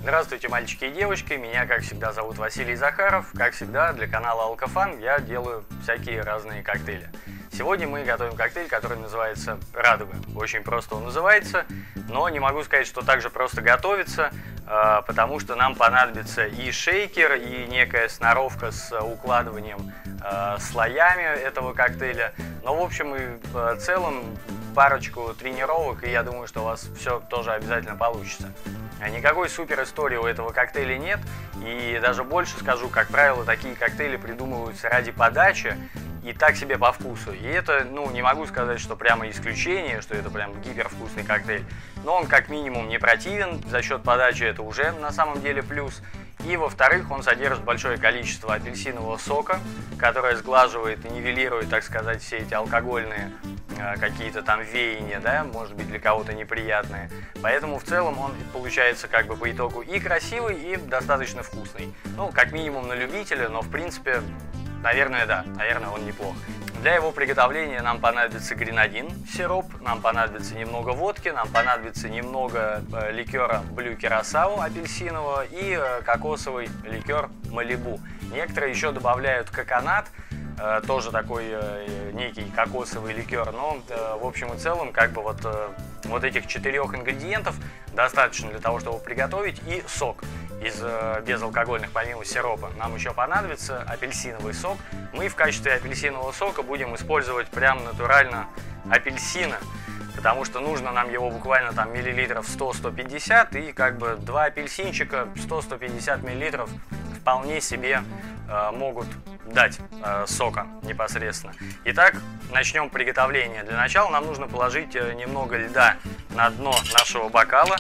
Здравствуйте, мальчики и девочки, меня, как всегда, зовут Василий Захаров. Как всегда, для канала Алкофан я делаю всякие разные коктейли. Сегодня мы готовим коктейль, который называется «Радуга». Очень просто он называется, но не могу сказать, что так же просто готовится, потому что нам понадобится и шейкер, и некая сноровка с укладыванием слоями этого коктейля. Но, в общем и в целом, парочку тренировок, и я думаю, что у вас все тоже обязательно получится. Никакой супер истории у этого коктейля нет, и даже больше скажу, как правило, такие коктейли придумываются ради подачи и так себе по вкусу. И это, не могу сказать, что прямо исключение, что это прям гипервкусный коктейль, но он как минимум не противен, за счет подачи это уже на самом деле плюс. И во-вторых, он содержит большое количество апельсинового сока, которое сглаживает и нивелирует, так сказать, все эти алкогольные какие-то там веяния, да, может быть для кого-то неприятные. Поэтому в целом он получается как бы по итогу и красивый, и достаточно вкусный. Как минимум на любителя, но в принципе, наверное, да, наверное, он неплох. Для его приготовления нам понадобится гренадин, сироп, нам понадобится немного водки, нам понадобится немного ликера Blue Curacao апельсинового и кокосовый ликер Малибу. Некоторые еще добавляют коконат, тоже такой некий кокосовый ликер, но в общем и целом как бы вот этих 4 ингредиентов достаточно для того, чтобы приготовить, и сок из безалкогольных, помимо сиропа. Нам еще понадобится апельсиновый сок. Мы в качестве апельсинового сока будем использовать прям натурально апельсины, потому что нужно нам его буквально там миллилитров 100-150, и как бы 2 апельсинчика 100-150 миллилитров вполне себе могут дать сока непосредственно. Итак, начнем приготовление. Для начала нам нужно положить немного льда на дно нашего бокала.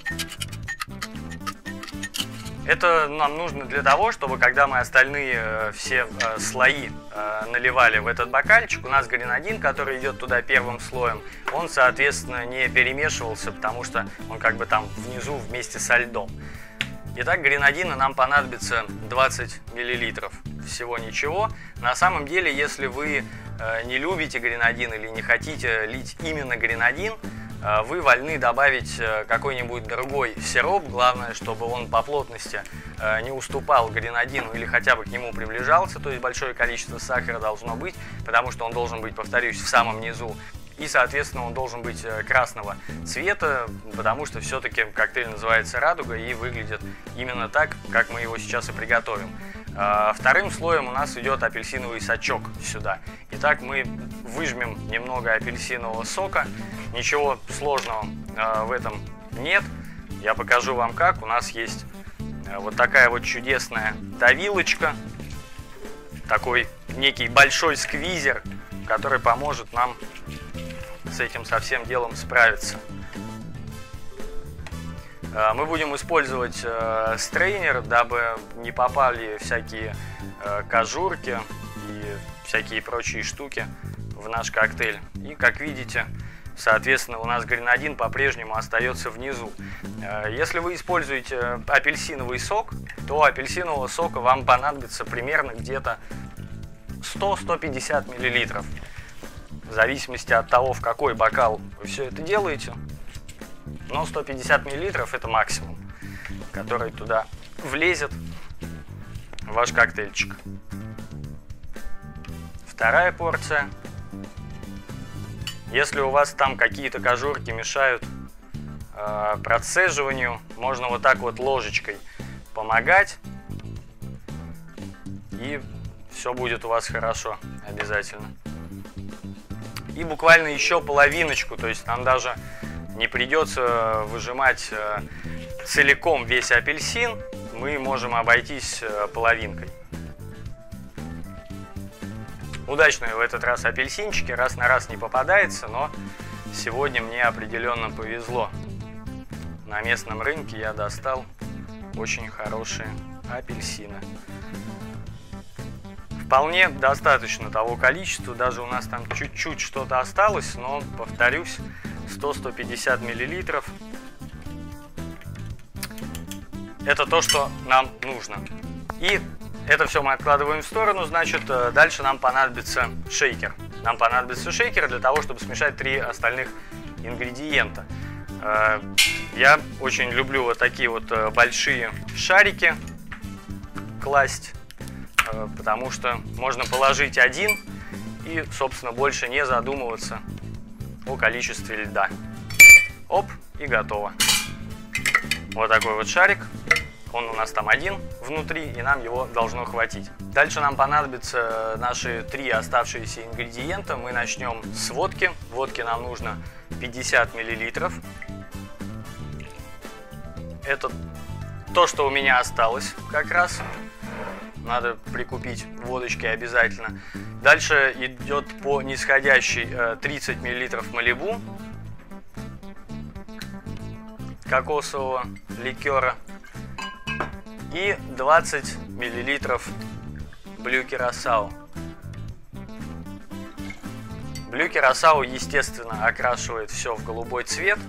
Это нам нужно для того, чтобы когда мы остальные все слои наливали в этот бокальчик, у нас гренадин, который идет туда первым слоем, он, соответственно, не перемешивался, потому что он как бы там внизу вместе со льдом. Итак, гренадина нам понадобится 20 мл. Всего ничего. На самом деле, если вы не любите гренадин или не хотите лить именно гренадин, вы вольны добавить какой-нибудь другой сироп. Главное, чтобы он по плотности не уступал гренадину или хотя бы к нему приближался, то есть большое количество сахара должно быть, потому что он должен быть, повторюсь, в самом низу. И, соответственно, он должен быть красного цвета, потому что все-таки коктейль называется «Радуга» и выглядит именно так, как мы его сейчас и приготовим. Вторым слоем у нас идет апельсиновый сочок сюда. Итак, мы выжмем немного апельсинового сока. Ничего сложного в этом нет. Я покажу вам как. У нас есть вот такая вот чудесная давилочка, такой некий большой сквизер, который поможет нам с этим совсем делом справиться. Мы будем использовать стрейнер, дабы не попали всякие кожурки и всякие прочие штуки в наш коктейль. И как видите, соответственно, у нас гренадин по-прежнему остается внизу. Если вы используете апельсиновый сок, то апельсинового сока вам понадобится примерно где-то 100-150 мл. В зависимости от того, в какой бокал вы все это делаете. Но 150 мл это максимум, который туда влезет в ваш коктейльчик. Вторая порция. Если у вас там какие-то кожурки мешают процеживанию, можно вот так вот ложечкой помогать, и все будет у вас хорошо обязательно. И буквально еще половиночку, то есть нам даже не придется выжимать целиком весь апельсин, мы можем обойтись половинкой. Удачные в этот раз апельсинчики, раз на раз не попадается, но сегодня мне определенно повезло. На местном рынке я достал очень хорошие апельсины. Вполне достаточно того количества, даже у нас там чуть-чуть что-то осталось, но, повторюсь, 100-150 мл. Это то, что нам нужно. И это все мы откладываем в сторону, значит, дальше нам понадобится шейкер. Нам понадобится шейкер для того, чтобы смешать 3 остальных ингредиента. Я очень люблю вот такие вот большие шарики класть, потому что можно положить один и, собственно, больше не задумываться о количестве льда. Оп, и готово. Вот такой вот шарик. Он у нас там один внутри, и нам его должно хватить. Дальше нам понадобятся наши 3 оставшиеся ингредиента. Мы начнем с водки. Водки нам нужно 50 мл. Это то, что у меня осталось как раз. Надо прикупить водочки обязательно. Дальше идет по нисходящей 30 мл Малибу, кокосового ликера, и 20 мл Блю Кюрасао. Блю Кюрасао, естественно, окрашивает все в голубой цвет.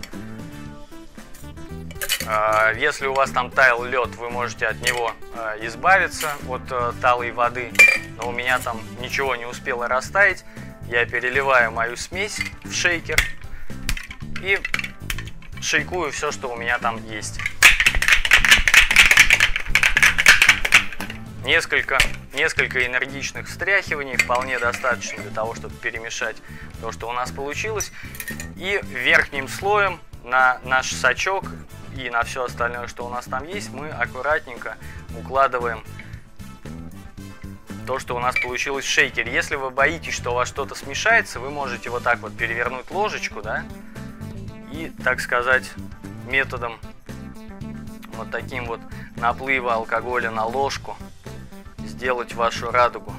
Если у вас там таял лед, вы можете от него избавиться, от талой воды. Но у меня там ничего не успело растаять. Я переливаю мою смесь в шейкер и шейкую все, что у меня там есть. Несколько энергичных встряхиваний вполне достаточно для того, чтобы перемешать то, что у нас получилось. И верхним слоем на наш сачок и на все остальное, что у нас там есть, мы аккуратненько укладываем то, что у нас получилось в шейкере. Если вы боитесь, что у вас что-то смешается, вы можете вот так вот перевернуть ложечку, да, и, так сказать, методом вот таким вот наплыва алкоголя на ложку сделать вашу радугу.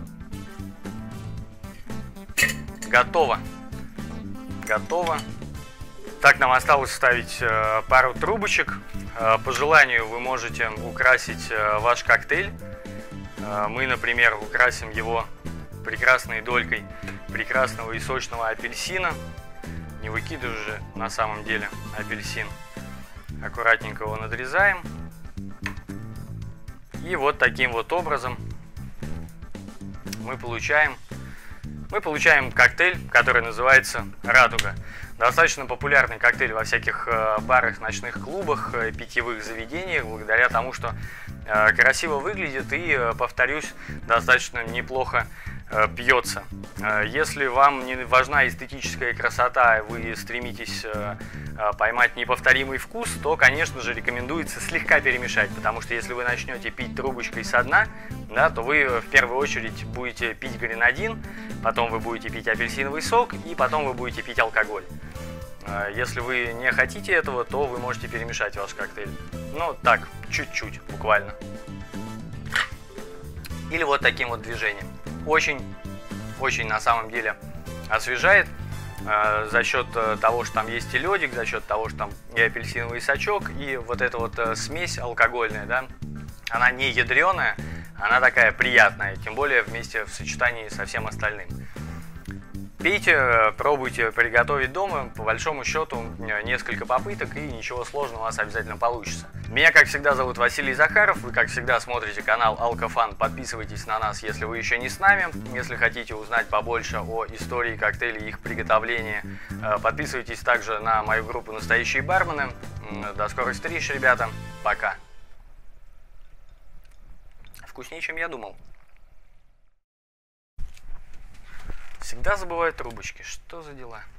Готово. Готово. Так, нам осталось вставить пару трубочек. По желанию вы можете украсить ваш коктейль. Мы, например, украсим его прекрасной долькой прекрасного и сочного апельсина. Не выкидываю же на самом деле апельсин. Аккуратненько его надрезаем. И вот таким вот образом мы получаем коктейль, который называется «Радуга». Достаточно популярный коктейль во всяких барах, ночных клубах, питьевых заведениях, благодаря тому, что красиво выглядит и, повторюсь, достаточно неплохо пьется. Если вам не важна эстетическая красота, вы стремитесь поймать неповторимый вкус, то, конечно же, рекомендуется слегка перемешать, потому что если вы начнете пить трубочкой со дна, да, то вы в первую очередь будете пить гренадин, потом вы будете пить апельсиновый сок и потом вы будете пить алкоголь. Если вы не хотите этого, то вы можете перемешать ваш коктейль. Ну, так, чуть-чуть, буквально. Или вот таким вот движением. Очень на самом деле освежает за счет того, что там есть и ледик, за счет того, что там и апельсиновый сочок, и вот эта вот смесь алкогольная, да, она не ядреная, она такая приятная, тем более вместе в сочетании со всем остальным. Пейте, пробуйте приготовить дома, по большому счету несколько попыток и ничего сложного у вас обязательно получится. Меня, как всегда, зовут Василий Захаров, вы, как всегда, смотрите канал Алкофан, подписывайтесь на нас, если вы еще не с нами, если хотите узнать побольше о истории коктейлей и их приготовлении, подписывайтесь также на мою группу «Настоящие бармены». До скорой встречи, ребята, пока. Вкуснее, чем я думал. Всегда забываю трубочки. Что за дела?